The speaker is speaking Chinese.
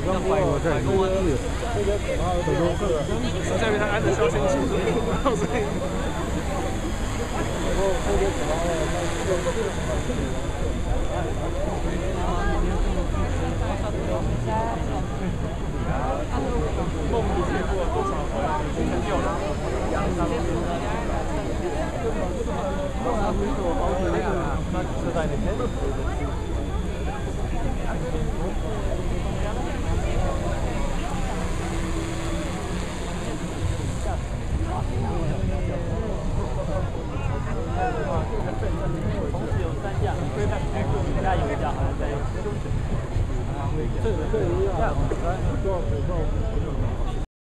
刚说了，在这个可怕的是在于他安的消先庆祝，所以。特别可怕梦不见过多少回，今天掉了。是在那边。同时有3架，加油一架好像在休息。这一样，多少水泵？